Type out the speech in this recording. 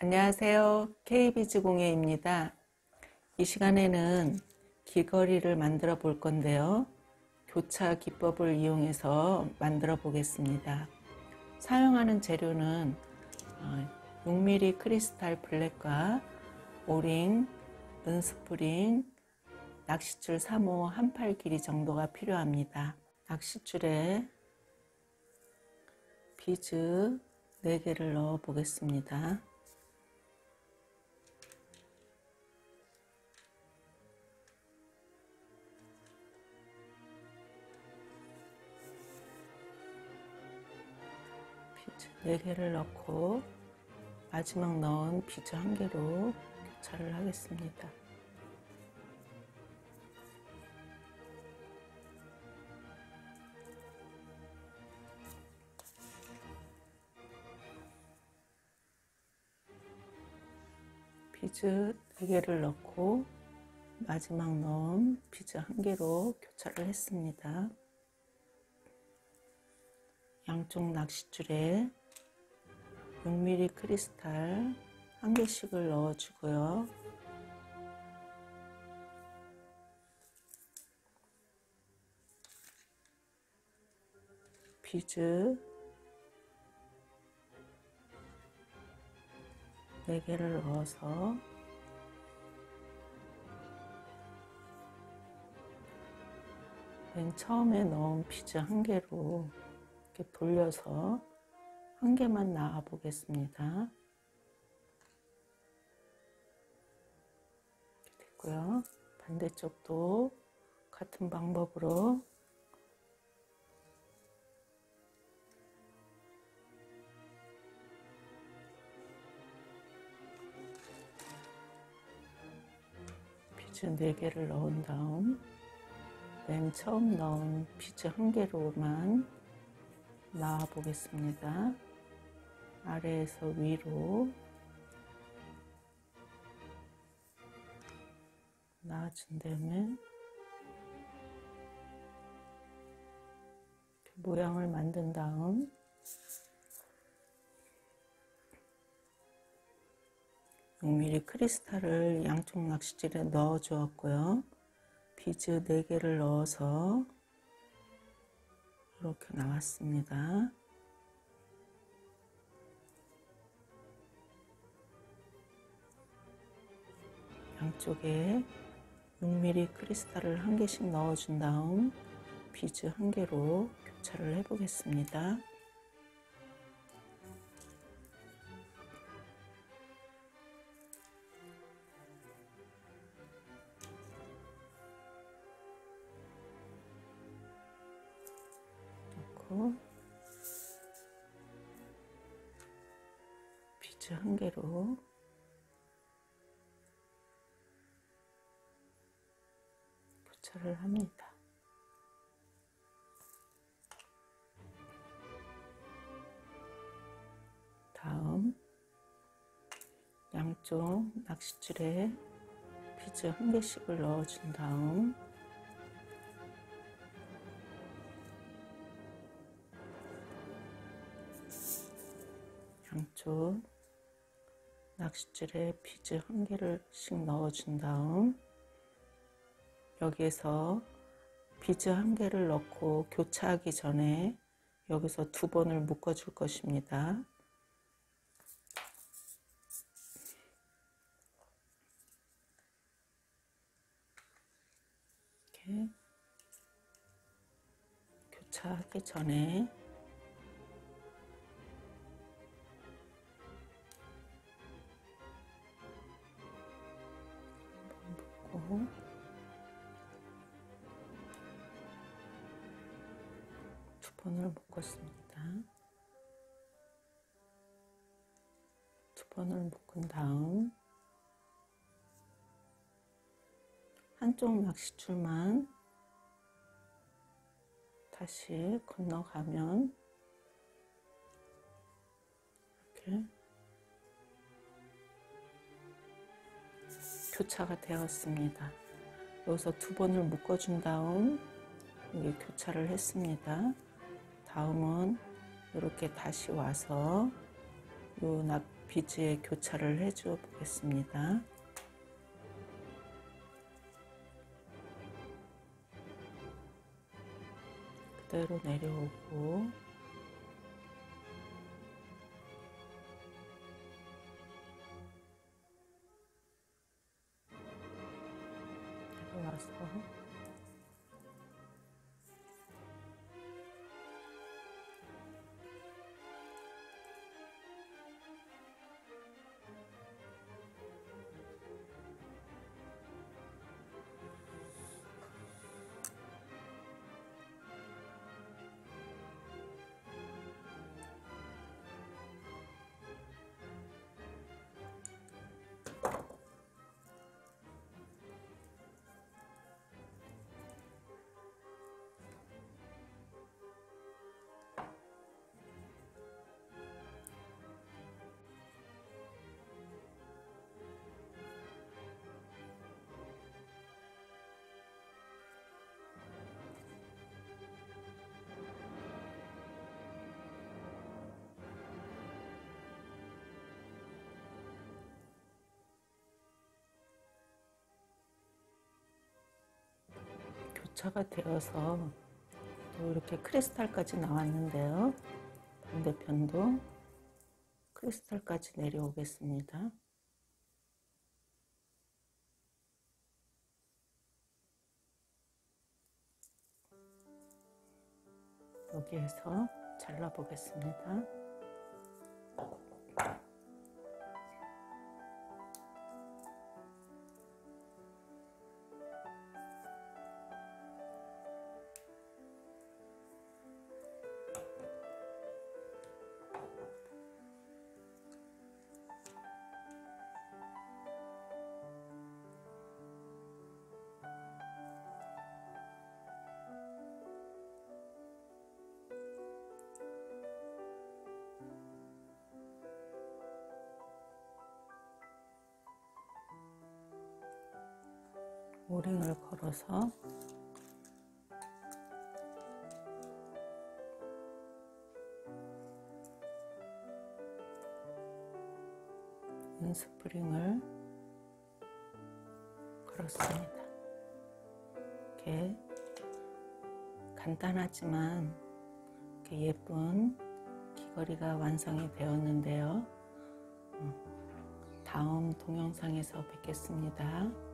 안녕하세요. KBG공예입니다. 이 시간에는 귀걸이를 만들어 볼 건데요. 교차 기법을 이용해서 만들어 보겠습니다. 사용하는 재료는 6mm 크리스탈 블랙과 오링, 은스프링, 낚싯줄 3호 한 팔 길이 정도가 필요합니다. 낚싯줄에 비즈 4개를 넣어 보겠습니다. 비즈 4개를 넣고 마지막 넣은 비즈 1개로 교차를 하겠습니다. 비즈 4개를 넣고 마지막 넣은 비즈 1개로 교차를 했습니다. 양쪽 낚싯줄에 6mm 크리스탈 1개씩을 넣어주고요. 비즈 4개를 넣어서 맨 처음에 넣은 비즈 1개로 이렇게 돌려서 1개만 나와 보겠습니다. 이렇게 됐고요. 반대쪽도 같은 방법으로 비즈 4개를 넣은 다음 맨 처음 넣은 비즈 1개로만 나와 보겠습니다. 아래에서 위로 나와준 다음에 모양을 만든 다음 (6mm) 크리스탈을 양쪽 낚싯줄에 넣어 주었고요. 비즈 4개를 넣어서 이렇게 나왔습니다. 양쪽에 6mm 크리스탈을 1개씩 넣어준 다음 비즈 1개로 교차를 해 보겠습니다. 넣고 비즈 1개로 교차를 합니다. 다음 양쪽 낚싯줄에 비즈 1개씩을 넣어준 다음 양쪽 낚싯줄에 비즈 1개씩 넣어준 다음 여기에서 비즈 1개를 넣고 교차하기 전에 여기서 2번을 묶어 줄 것입니다. 이렇게 교차하기 전에 묶고 두 번을 묶었습니다. 2번을 묶은 다음 한쪽 낚싯줄만 다시 건너가면 이렇게 교차가 되었습니다. 여기서 2번을 묶어준 다음 여기 교차를 했습니다. 다음은 이렇게 다시 와서 요 비즈에 교차를 해줘 보겠습니다. 그대로 내려오고 내려와서 교차가 되어서 또 이렇게 크리스탈까지 나왔는데요. 반대편도 크리스탈까지 내려오겠습니다. 여기에서 잘라 보겠습니다. 오링을 걸어서 은스프링을 걸었습니다. 이렇게 간단하지만 이렇게 예쁜 귀걸이가 완성이 되었는데요. 다음 동영상에서 뵙겠습니다.